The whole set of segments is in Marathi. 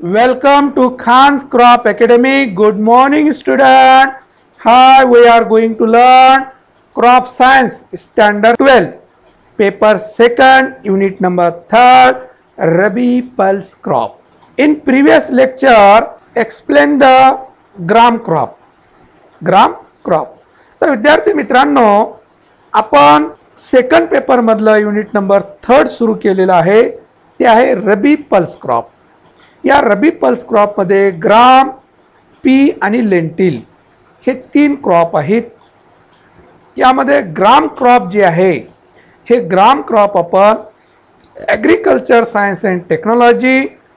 Welcome to Khan's Crop Academy. Good morning, student. Hi, we are going to learn Crop Science Standard 12, Paper 2nd, Unit number 3rd, Rabi Pulse Crop. In previous lecture, explain the gram crop. तर विद्यार्थी मित्रांनो, आपण सेकंड पेपर मधलं युनिट नंबर 3 सुरू केलेलं आहे. ते आहे रबी पल्स क्रॉप. या रबी पल्स क्रॉप मध्ये ग्राम, पी आणि लेंटिल हे 3 क्रॉप आहेत. यामध्ये ग्राम क्रॉप जे आहे हे ग्राम क्रॉप आपण ॲग्रिकल्चर सायन्स अँड टेक्नॉलॉजी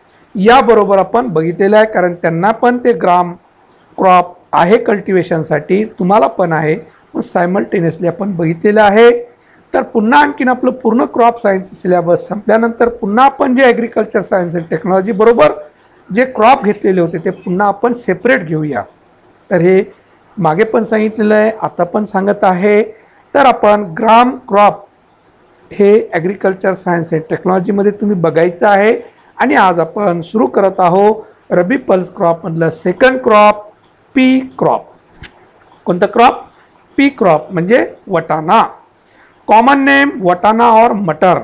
याबरोबर आपण बघितलेलं आहे, कारण त्यांना पण ते ग्राम क्रॉप आहे कल्टिवेशनसाठी, तुम्हाला पण आहे, मग सायमल्टेनियसली आपण बघितलेलं आहे. तर पुन्हा आणखीन आपलं पूर्ण क्रॉप सायन्स सिलेबस संपल्यानंतर पुन्हा आपण जे ॲग्रिकल्चर सायन्स अँड टेक्नॉलॉजी बरोबर जे क्रॉप घेतलेले होते ते पुन्हा आपण सेपरेट घेऊया. तर हे मागे पण सांगितलेलं आहे, आता पण सांगत आहे. तर आपण ग्राम क्रॉप हे ॲग्रिकल्चर सायन्स अँड टेक्नॉलॉजीमध्ये तुम्ही बघायचं आहे. आणि आज आपण सुरू करत आहोत रबी पल्स क्रॉपमधलं सेकंड क्रॉप, पी क्रॉप. कोणतं क्रॉप? पी क्रॉप म्हणजे वटाणा. कॉमन नेम वटाणा और मटर.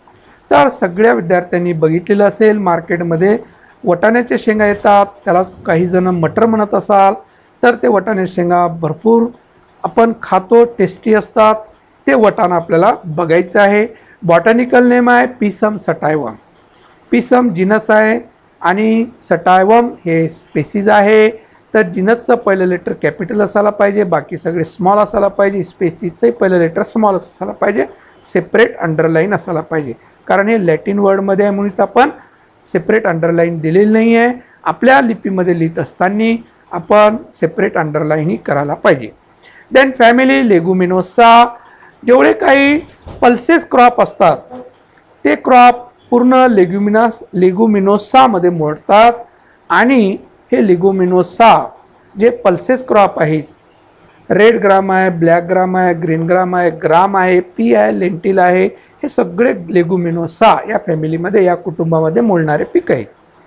तर सगळ्या विद्यार्थ्यांनी बघितलेलं असेल, मार्केटमध्ये वटाण्याचे शेंगा येतात, त्यालाच काही जण मटर म्हणत असाल. तर ते वटाण्याचे शेंगा भरपूर आपण खातो, टेस्टी असतात. ते वटाणा आपल्याला बघायचं आहे. बॉटॅनिकल नेम आहे पिसम सटायवम. पिसम जिनस आहे आणि सटायवम हे स्पेसीज आहे. तर जिनसचं पहिलं लेटर कॅपिटल असायला पाहिजे, बाकी सगळे स्मॉल असायला पाहिजे. स्पेसीजचंही पहिलं लेटर स्मॉल असायला पाहिजे, सेपरेट अंडरलाईन असायला पाहिजे, कारण हे लॅटिन वर्डमध्ये आहे म्हणून आपण सेपरेट अंडरलाईन दिलेली नाही आहे. आपल्या लिपीमध्ये लिहित असताना आपण सेपरेट अंडरलाईनही करायला पाहिजे. Then family Leguminosae. जेवढे काही पल्सेस क्रॉप असतात ते क्रॉप पूर्ण लेगुमिनोसामध्ये मोडतात. आणि हे लेगुमिनोसा जे पल्सेस क्रॉप आहेत, रेड ग्राम आहे, ब्लॅक ग्राम आहे, ग्रीन ग्राम आहे, ग्राम आहे, पी आहे, लेंटिल आहे, हे सगळे लेगुमिनोसा या फॅमिलीमध्ये, या कुटुंबामध्ये मोडणारे पीक आहेत.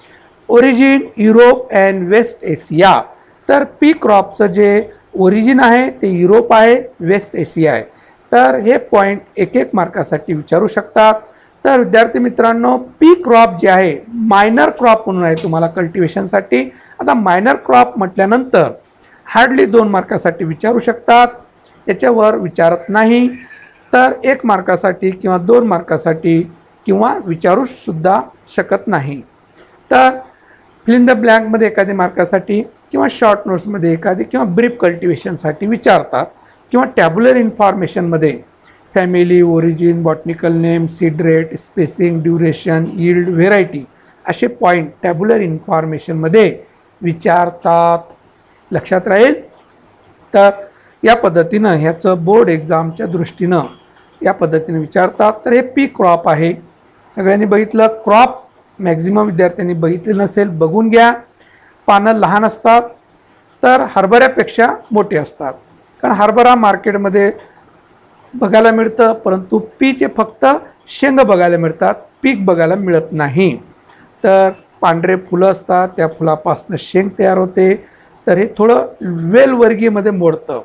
Origin Europe and West Asia. तर पी क्रॉपचं जे ओरिजिन आहे ते युरोप आहे, वेस्ट एशिया आहे. तर हे पॉईंट एक एक मार्कासाठी विचारू शकतात. तर विद्यार्थी मित्रांनो, पी क्रॉप जे आहे मायनर क्रॉप म्हणून आहे तुम्हाला कल्टिवेशनसाठी. आता मायनर क्रॉप म्हटल्यानंतर हार्डली 2 मार्कासाठी विचारू शकतात, याच्यावर विचारत नाही. तर 1 मार्कासाठी किंवा 2 मार्कासाठी किंवा विचारू सुद्धा शकत नाही. तर फिल इन द ब्लँकमध्ये एखादी मार्कासाठी किंवा शॉर्ट नोट्समध्ये एखादी किंवा ब्रीफ कल्टिवेशनसाठी विचारतात, किंवा टॅब्युलर इन्फॉर्मेशनमध्ये family, origin, botanical name, seed rate, spacing, duration, yield, variety असे पॉईंट टॅब्युलर इन्फॉर्मेशनमध्ये विचारतात. लक्षात राहील. तर या पद्धतीनं ह्याचं बोर्ड एक्झामच्या दृष्टीनं या पद्धतीने विचारतात. तर हे पी क्रॉप आहे. सगळ्यांनी बघितलं. क्रॉप मॅक्झिमम विद्यार्थ्यांनी बघितलेलं नसेल, बघून घ्या. पानं लहान असतात तर हरभऱ्यापेक्षा मोठे असतात, कारण हरभरा मार्केटमध्ये बघायला मिळतं, परंतु पीचे फक्त शेंग बघायला मिळतात, पीक बघायला मिळत नाही. तर पांढरे फुलं असतात, त्या फुलापासून शेंग तयार होते. तर हे थोडं वेलवर्गीयमध्ये मोडतं,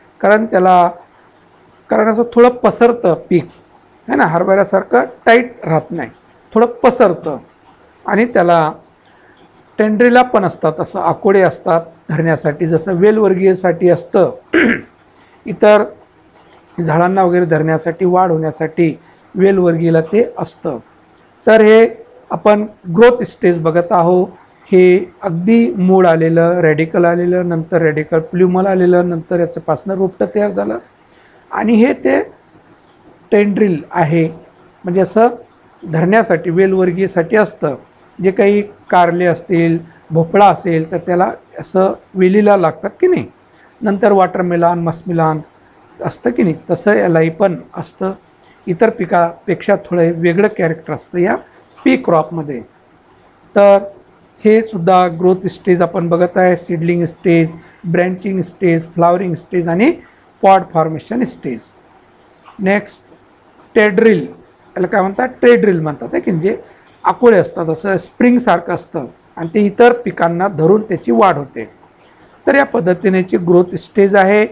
कारण असं थोडं पसरतं पीक है ना, हरभऱ्यासारखं टाईट राहत नाही, थोडं पसरतं. आणि त्याला टेंड्रिला पण असतात, असं आकोडे असतात धरण्यासाठी, जसं वेलवर्गीयसाठी असतं. इतर झाडांना वगैरे धरण्यासाठी, वाढ होण्यासाठी वेलवर्गीयला ते असतं. तर हे आपण ग्रोथ स्टेज बघत आहोत. हे अगदी मूळ आलेलं, रॅडिकल आलेलं, नंतर रॅडिकल प्ल्युमल आलेलं, नंतर याच्यापासून रोपटं तयार झालं. आणि हे ते टेंड्रिल आहे, म्हणजे असं धरण्यासाठी वेलवर्गीयसाठी असतं. जे काही कारले असतील, भोपळा असेल तर त्याला असं वेलीला लागतात की नाही. नंतर वॉटरमेलन, मस्मिलान असतं की नाही, तसं यालाही पण असतं. इतर पिकापेक्षा थोडं वेगळं कॅरेक्टर असतं या पी क्रॉपमध्ये. तर हे सुद्धा ग्रोथ स्टेज आपण बघत आहे. Seedling stage, branching stage, flowering stage आणि पॉड फॉर्मेशन स्टेज. नेक्स्ट टेड्रिल, याला काय म्हणतात? ट्रेड्रिल म्हणतात आहे की, जे आकुळे असतात, असं स्प्रिंगसारखं असतं आणि ते इतर पिकांना धरून त्याची वाढ होते. तर या पद्धतीनेची ग्रोथ स्टेज आहे.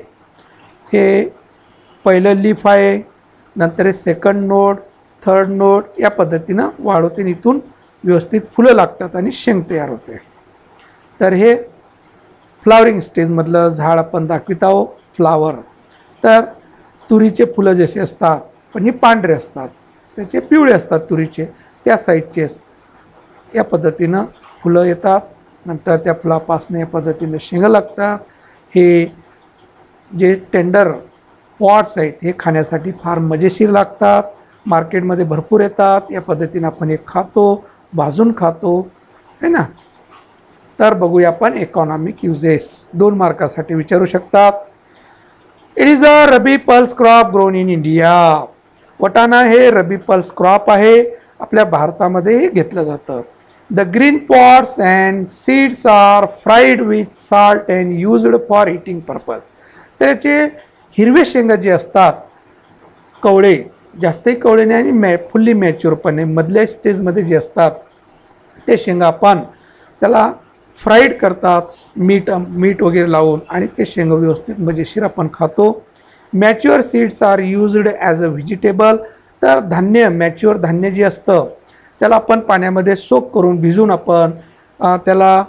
हे पहिलं लीफ आहे, नंतर हे सेकंड नोड, थर्ड नोड, या पद्धतीनं वाढ होते. इथून व्यवस्थित फुलं लागतात आणि शेंग तयार होते. तर हे फ्लावरिंग स्टेजमधलं झाड आपण दाखवित आहोत, फ्लावर. तर तुरीचे फुलं जसे असतात पण हे पांढरे असतात, त्याचे पिवळे असतात तुरीचे, त्या साईजचेच या पद्धतीनं फुलं येतात. नंतर त्या फुलापासून या पद्धतीनं शेंगा लागतात. हे जे टेंडर पॉट्स आहेत हे खाण्यासाठी फार मजेशीर लागतात, मार्केटमध्ये भरपूर येतात. या पद्धतीनं आपण हे खातो, भाजून खातो, है ना. तर बघूया आपण इकॉनॉमिक युजेस, 2 मार्कासाठी विचारू शकतात. It is a rabi pulse crop grown in India. वटाणा हे रबी पल्स क्रॉप आहे, आपल्या भारतामध्ये हे घेतलं जातं. The green pods and seeds are fried with salt and used for eating purpose. त्याचे हिरवे शेंगा जे असतात, कवळे, जास्तही कवळे नाही आणि फुल्ली मॅच्युअर पण नाही, मधल्या स्टेजमध्ये जे असतात ते शेंगा आपण त्याला फ्राईड करतात, मीठ वगैरे लावून, आणि ते शेंगा व्यवस्थित मजेशीर आपण खातो. Mature seeds are used as a vegetable. तर धान्य, मॅच्युअर धान्य जे असतं त्याला आपण पाण्यामध्ये सोक करून भिजवून आपण त्याला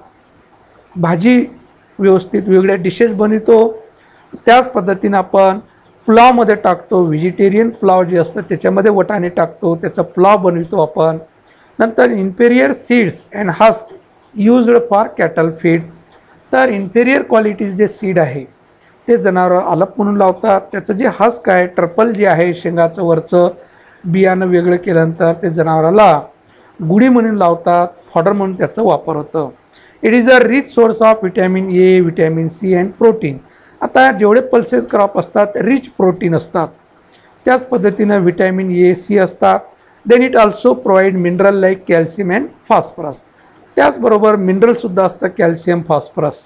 भाजी व्यवस्थित वेगळ्या डिशेस बनवतो. त्याच पद्धतीनं आपण पुलावमध्ये टाकतो, व्हेजिटेरियन पुलाव जे असतं त्याच्यामध्ये वटाणे टाकतो, त्याचा पुलाव बनवतो आपण. नंतर inferior seeds and husk used for cattle feed. तर इन्फेरियर क्वालिटीज जे सीड आहे ते जनावर आलप म्हणून लावतात. त्याचं जे हस्क आहे, टर्पल जे आहे, शेंगाचं वरचं बियाणं वेगळं केल्यानंतर ते जनावराला गुढी म्हणून लावतात, फॉडर म्हणून त्याचा वापर होतं. It is a rich source of vitamin A, vitamin C and protein. आता जेवढे पल्सेस क्रॉप असतात रिच प्रोटीन असतात, त्याच पद्धतीनं विटॅमिन ए, सी असतात. Then it also provide mineral like calcium and phosphorus. त्याचबरोबर मिनरलसुद्धा असतं, calcium, phosphorus.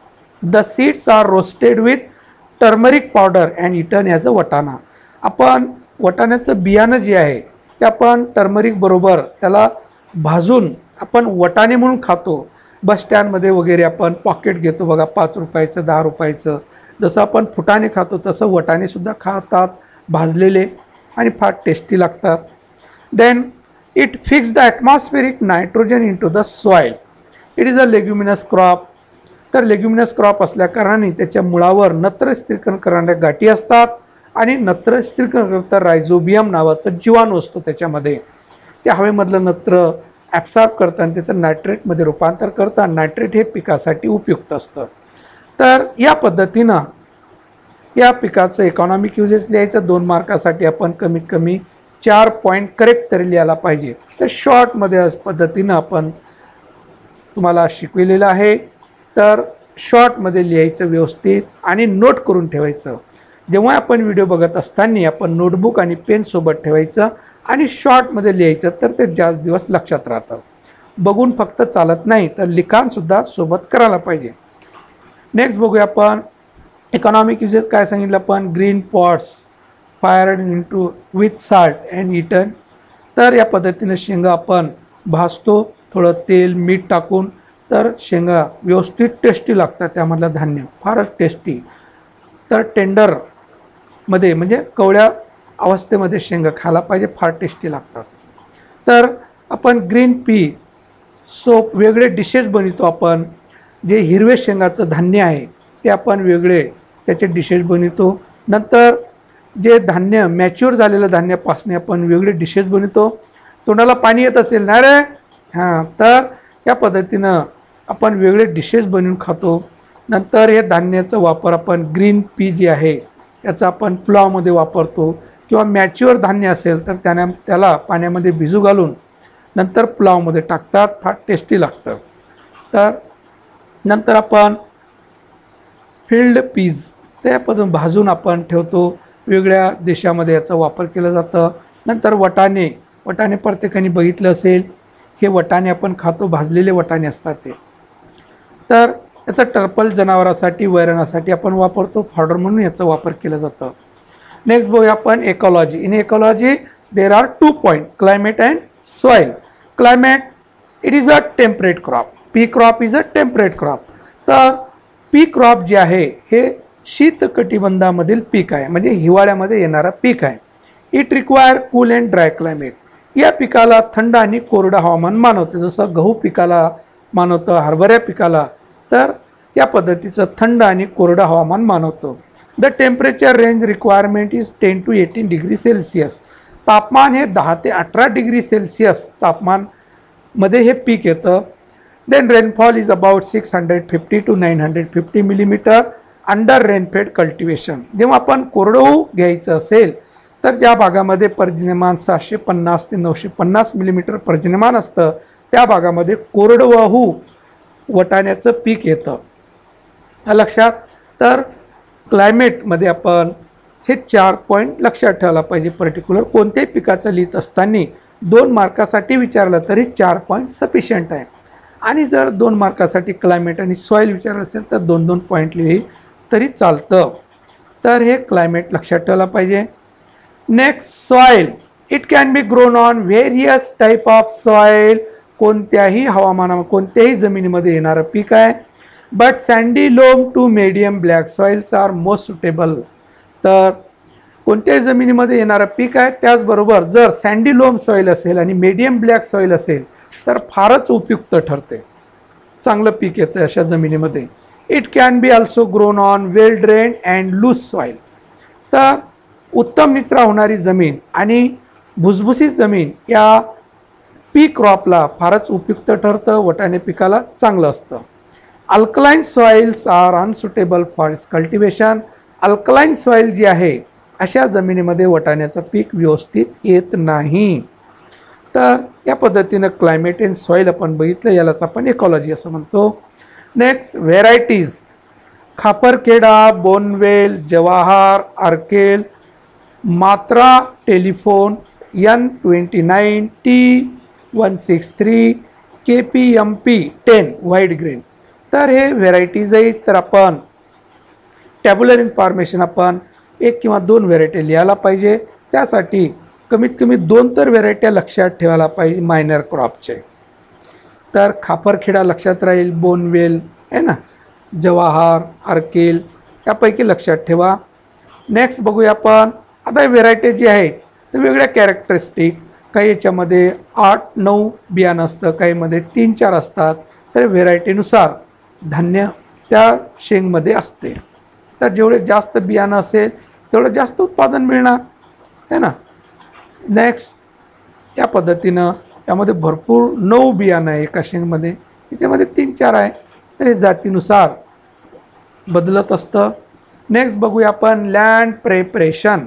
The seeds are roasted with turmeric powder and eaten as a वटाणा. आपण वटाण्याचं बियाणं जे आहे ते आपण टर्मरिक बरोबर त्याला भाजून आपण वटाणे म्हणून खातो. बस स्टँडमध्ये वगैरे आपण पॉकेट घेतो बघा, 5 रुपयाचं, 10 रुपयाचं. जसं आपण फुटाणे खातो तसं वटाणेसुद्धा खातात भाजलेले, आणि फार टेस्टी लागतात. Then it fix the atmospheric nitrogen into the soil. It is a leguminous crop. तर लेग्युमिनस क्रॉप असल्याकारणाने त्याच्या मुळावर नत्र स्थिरीकरण करणाऱ्या गाठी असतात, आणि नत्र स्थिरीकरण करता रायझोबियम नावाचं जीवाणू असतो त्याच्यामध्ये. त्या हवेमधलं नत्र ॲब्सॉर्ब करतं आणि त्याचं नायट्रेटमध्ये रूपांतर करतं. नायट्रेट हे पिकासाठी उपयुक्त असतं. तर या पद्धतीनं या पिकाचं इकॉनॉमिक युजेस लिहायचं. 2 मार्कासाठी आपण कमीत कमी 4 पॉईंट करेक्ट तरी लिहायला पाहिजे. तर शॉर्टमध्ये आज पद्धतीनं आपण तुम्हाला शिकविलेलं आहे. तर शॉर्टमध्ये लिहायचं व्यवस्थित आणि नोट करून ठेवायचं. जेव्हा आपण व्हिडिओ बघत असताना आपण नोटबुक आणि पेन सोबत ठेवायचं आणि शॉर्टमध्ये लिहायचं, तर ते जास्त दिवस लक्षात राहतं. बघून फक्त चालत नाही, तर लिखाणसुद्धा सोबत करायला पाहिजे. नेक्स्ट बघूया आपण इकॉनॉमिक युजेस काय सांगितलं आपण. Green pods fried into with salt and eaten. तर या पद्धतीने शेंगा आपण भाजतो थोडं तेल मीठ टाकून, तर शेंगा व्यवस्थित टेस्टी लागतात. त्यामधलं धान्य फारच टेस्टी. तर टेंडरमध्ये म्हणजे कवड्या अवस्थेमध्ये शेंगा खायला पाहिजे, फार टेस्टी लागतात. तर आपण ग्रीन पी सोप वेगळे डिशेस बनवतो आपण. जे हिरवे शेंगाचं धान्य आहे ते आपण वेगळे त्याचे डिशेस बनवतो. नंतर जे धान्य मॅच्युअर झालेलं धान्यापासून आपण वेगळे डिशेस बनवतो. तोंडाला पाणी येत असेल ना रे, हां, तर या पद्धतीनं आपण वेगळे डिशेस बनवून खातो. नंतर हे धान्याचा वापर आपण ग्रीन पी जे आहे याचा आपण पुलावमध्ये वापरतो, किंवा मॅच्युअर धान्य असेल तर त्याला पाण्यामध्ये भिजू घालून नंतर पुलावमध्ये टाकतात, फार टेस्टी लागतं. तर नंतर आपण फील्ड पीज त्यापासून भाजून आपण ठेवतो. वेगळ्या देशामध्ये याचा वापर केला जातं. नंतर वटाणे प्रत्येकाने बघितलं असेल, हे वटाणे आपण खातो, भाजलेले वटाणे असतात ते. तर याचा टर्पल जनावरांसाठी, वैरणासाठी आपण वापरतो, फॉडर म्हणून याचा वापर केला जातं. नेक्स्ट बघूया आपण ecology. In ecology there are 2 point, climate and soil. Climate, it is a temperate crop. Pea crop is a temperate crop. तर पी क्रॉप जे आहे हे शीतकटिबंधामधील पीक आहे, म्हणजे हिवाळ्यामध्ये येणारं पीक आहे. It require cool and dry climate. या पिकाला थंड आणि कोरडं हवामान मानवते. जसं गहू पिकाला मानवतं, हरभऱ्या पिकाला, तर या पद्धतीचं थंड आणि कोरडं हवामान मानवतं. The temperature range requirement is 10 to 18 degree Celsius. तापमान हे 10 ते 18 डिग्री सेल्सिअस तापमानमध्ये हे पीक येतं. Then rainfall is about 650 to 950 millimetre under rainfed cultivation. जेव्हा आपण कोरडवाहू घ्यायचं असेल तर ज्या भागामध्ये पर्जन्यमान 750 ते 950 मिलीमीटर पर्जन्यमान असतं त्या भागामध्ये कोरडवाहू वटाण्याचं पीक येतं. लक्षात. तर क्लायमेटमध्ये आपण हे 4 पॉईंट लक्षात ठेवायला पाहिजे. पर्टिक्युलर कोणत्याही पिकाचं लिहित असताना 2 मार्कासाठी विचारलं तरी 4 पॉईंट सफिशियंट आहे. आणि जर 2 मार्कासाठी क्लायमेट आणि सॉईल विचारलं असेल तर 2-2 पॉईंट लिहिली तरी चालतं. तर हे क्लायमेट लक्षात ठेवायला पाहिजे. Next, soil. It can be grown on various type of soil. कोणत्याही हवामानामध्ये कोणत्याही जमिनीमध्ये येणारं पीक आहे. But sandy loam to medium black soils are most suitable. तर कोणत्याही जमिनीमध्ये येणारं पीक आहे. त्याचबरोबर जर सँडी लोम सॉईल असेल आणि मीडियम ब्लॅक सॉईल असेल तर फारच उपयुक्त ठरते, चांगलं पीक येतं अशा जमिनीमध्ये. It can be also grown on well drain and loose soil. तर उत्तम निचरा होणारी जमीन आणि भुसभुशीत जमीन या पीक क्रॉपला फारच उपयुक्त ठरतं, वटाणे पिकाला चांगलं असतं. Alkaline soils are unsuitable for its cultivation. Alkaline soil जी आहे अशा जमिनीमध्ये वटाण्याचं पीक व्यवस्थित येत नाही. तर या पद्धतीनं क्लायमेट अँड सॉईल आपण बघितलं, यालाच आपण इकॉलॉजी असं म्हणतो. Next, varieties. Khaparkheda, Bonneville, Jawahar, Arkel, मात्रा telephone, N29, T163, KPMP 10 white grain. तर हे व्हेरायटीज आहेत. तर आपण टॅब्युलर इन्फॉर्मेशन आपण 1 किंवा 2 व्हेरायटी लिहायला पाहिजे. त्यासाठी कमीत कमी 2 तर व्हेरायट्या लक्षात ठेवायला पाहिजे मायनर क्रॉपचे. तर खापरखेडा लक्षात राहील, बोनवेल आहे ना, जवाहर, अर्केल यापैकी लक्षात ठेवा. नेक्स्ट बघूया आपण. आता व्हेरायटी जी आहेत तर वेगळ्या कॅरेक्टरिस्टिक, काही याच्यामध्ये 8-9 बियाणं असतं, काहीमध्ये 3-4 असतात. तर व्हेरायटीनुसार धान्य त्या शेंगमध्ये असते. तर जेवढे जास्त बियाणं असेल तेवढं जास्त उत्पादन मिळणार आहे ना. नेक्स्ट, या पद्धतीनं यामध्ये भरपूर 9 बियाणं आहे एका शेंगमध्ये, याच्यामध्ये 3-4 आहे. तर हे जातीनुसार बदलत असतं. नेक्स्ट बघूया आपण land preparation.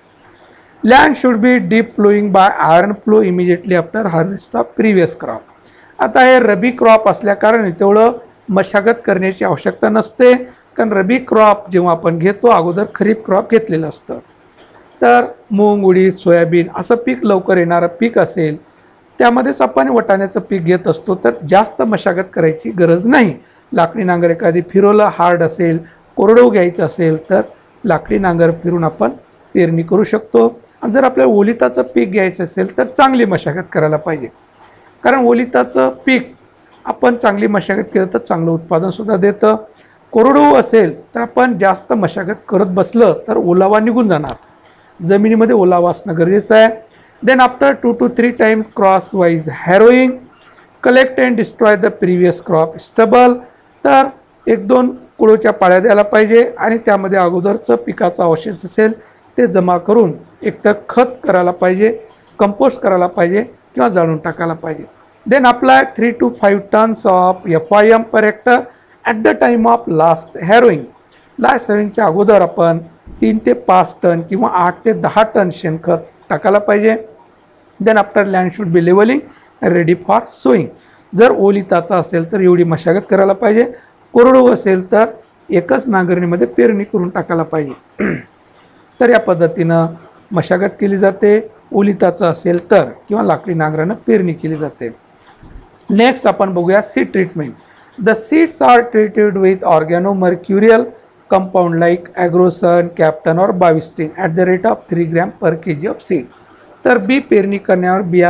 Land should be deep ploughing by iron plough immediately after harvest of previous crop. आता हे रबी क्रॉप असल्याकारणे तेवढं मशागत करण्याची आवश्यकता नसते, कारण रबी क्रॉप जेव्हा आपण घेतो अगोदर खरीप क्रॉप घेतलेलं असतं. तर मूग, उडीद, सोयाबीन असं पीक लवकर येणारं पीक असेल त्यामध्येच आपण वटाण्याचं पीक घेत असतो. तर जास्त मशागत करायची गरज नाही. लाकडी नांगर एखादी फिरवलं, हार्ड असेल, कोरडं घ्यायचं असेल तर लाकडी नांगर फिरून आपण पेरणी करू शकतो. आणि जर आपल्याला ओलिताचं पीक घ्यायचं असेल तर चांगली मशागत करायला पाहिजे, कारण ओलिताचं पीक आपण चांगली मशागत केलं तर चांगलं उत्पादनसुद्धा देतं. कोरडू असेल तर आपण जास्त मशागत करत बसलं तर ओलावा निघून जाणार, जमिनीमध्ये ओलावा असणं गरजेचं आहे. Then after 2 to 3 times crosswise harrowing, collect and destroy the previous crop stubble. तर 1-2 कुळोच्या पाळ्या द्यायला पाहिजे आणि त्यामध्ये अगोदरचं पिकाचा अवशेष असेल ते जमा करून एकतर खत करायला पाहिजे, कंपोस्ट करायला पाहिजे किंवा जाळून टाकायला पाहिजे. Then apply 3 to 5 tons of FIM per hectare at the time of last harrowing. Last हॅरोईंगच्या अगोदर आपण 3 ते 5 टन किंवा 8 ते 10 टन शेणखत टाकायला पाहिजे. Then after land should be levelling ready for sowing. जर ओलिताचा असेल तर एवढी मशागत करायला पाहिजे, कोरडू असेल तर एकच नांगरणीमध्ये पेरणी करून टाकायला पाहिजे. तर या पद्धतीनं मशागत केली जाते. ओलिताचं असेल तर किंवा लाकडी नांगरानं पेरणी केली जाते. नेक्स्ट आपण बघूया seed treatment. The seeds are treated with organomercurial compound like Agrosan, Captan और Bavistin at the rate of 3 gram per kg of seed. तर बी पेरणी करण्यावर बियाला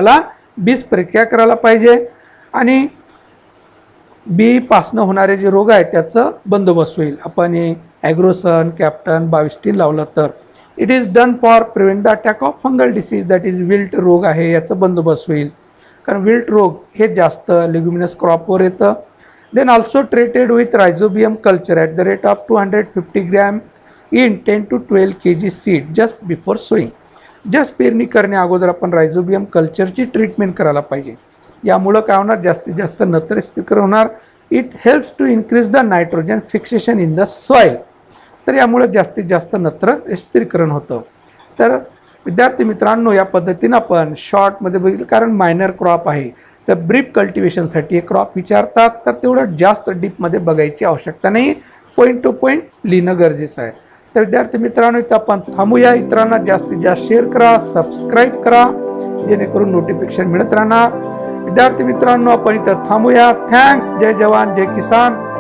बीज प्रक्रिया करायला पाहिजे आणि बीपासनं होणारे जे रोग आहेत त्याचं बंदोबस्त होईल. आपण हे ॲग्रोसन कॅप्टन 22 लावलं तर it is done for prevent the attack of fungal disease that is wilt रोग आहे याचं बंदोबस्त होईल. कारण विल्ट रोग हे जास्त लेग्युमिनस क्रॉपवर येतं. Then also treated with rhizobium culture at the rate of 250 gram in 10 to 12 kg seed just before sowing. Just पेरणी करण्या अगोदर आपण रायझोबियम कल्चरची ट्रीटमेंट करायला पाहिजे. यामुळं काय होणार, जास्तीत जास्त नत्र स्थिरीकरण होणार. It helps to increase the nitrogen fixation in the soil. तर यामुळे जास्तीत जास्त नत्र स्थिरीकरण होतं. तर विद्यार्थी मित्रांनो, या पद्धतीनं आपण शॉर्टमध्ये बघितलं, कारण मायनर क्रॉप आहे तर ब्रीफ कल्टिवेशनसाठी हे क्रॉप विचारतात, तर तेवढं जास्त डीपमध्ये बघायची आवश्यकता नाही, पॉईंट टू पॉईंट लिहिणं गरजेचं आहे. तर विद्यार्थी मित्रांनो, इथं आपण थांबूया. इतरांना जास्तीत जास्त शेअर करा, सबस्क्राईब करा, जेणेकरून नोटिफिकेशन मिळत राहणार. विद्यार्थी मित्रांनो, आपण इथं थांबूया. थँक्स. जय जवान जय किसान.